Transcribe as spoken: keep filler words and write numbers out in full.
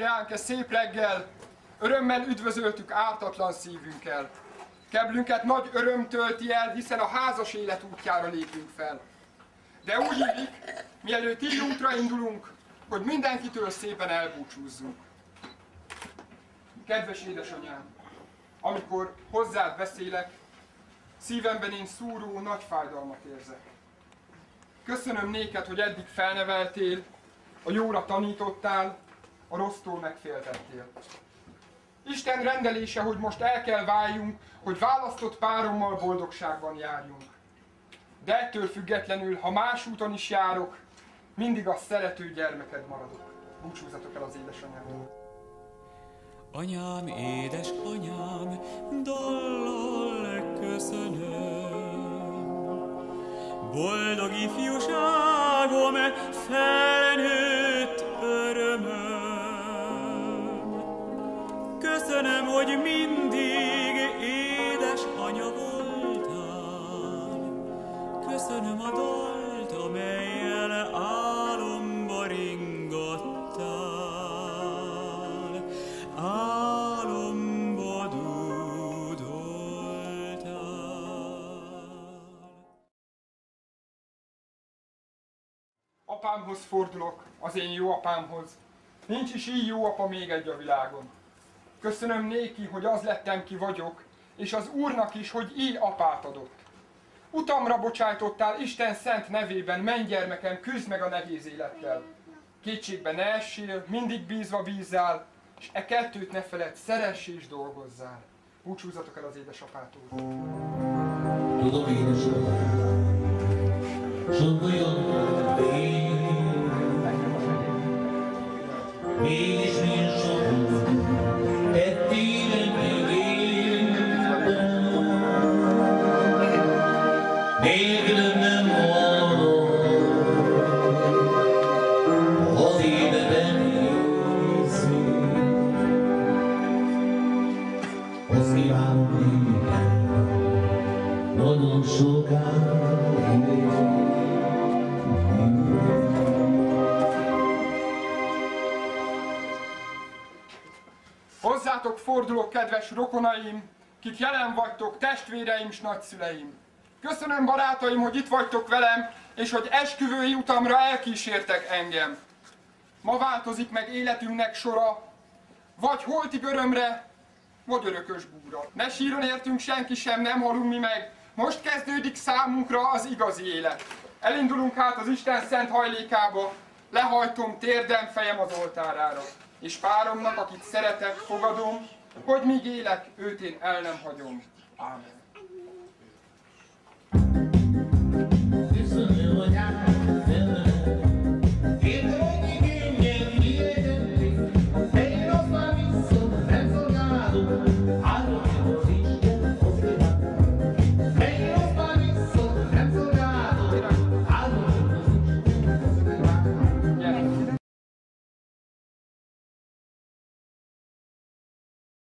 reánk e szép reggel, örömmel üdvözöltük ártatlan szívünkkel. Keblünket nagy öröm tölti el, hiszen a házas élet útjára lépünk fel. De úgy illik, mielőtt így útra indulunk, hogy mindenkitől szépen elbúcsúzzunk. Kedves édesanyám, amikor hozzád beszélek, szívemben én szúró nagy fájdalmat érzek. Köszönöm néked, hogy eddig felneveltél, a jóra tanítottál, a rossztól megféltettél. Isten rendelése, hogy most el kell váljunk, hogy választott párommal boldogságban járjunk. De ettől függetlenül, ha más úton is járok, mindig a szerető gyermeked maradok. Búcsúzzatok el az édesanyámtól. Anyám, édes anyám, dallal köszönöm. Boldog ifjúságom, felnőtt örömöm. Köszönöm, hogy mindig édes anya voltál. Köszönöm a dalt, amellyel álomba ringattál. Álomba dúdoltál. Apámhoz fordulok, az én jó apámhoz. Nincs is így jó apa még egy a világon. Köszönöm néki, hogy az lettem, ki vagyok, és az Úrnak is, hogy így apát adott. Utamra bocsájtottál Isten szent nevében, menj gyermekem, küzd meg a nehéz élettel. Kétségbe ne essél, mindig bízva bízzál, és e kettőt ne feledd, szeress és dolgozzál. Búcsúzzatok el az édesapától. Tudom, édesapám, sok olyan fény, mégis milyen sok tettél meg éltem. Nélkülem nem hallom az életem részét. Azt kívánom nékem nagyon sokáig. Hozzátok fordulok, kedves rokonaim, kik jelen vagytok, testvéreim s nagyszüleim. Köszönöm, barátaim, hogy itt vagytok velem, és hogy esküvői utamra elkísértek engem. Ma változik meg életünknek sora, vagy holtig örömre, vagy örökös búra. Ne síron értünk senki sem, nem halunk mi meg. Most kezdődik számunkra az igazi élet. Elindulunk hát az Isten szent hajlékába, lehajtom térdem, fejem az oltárára. És páromnak, akit szeretek, fogadom, hogy míg élek, őt én el nem hagyom. Ámen.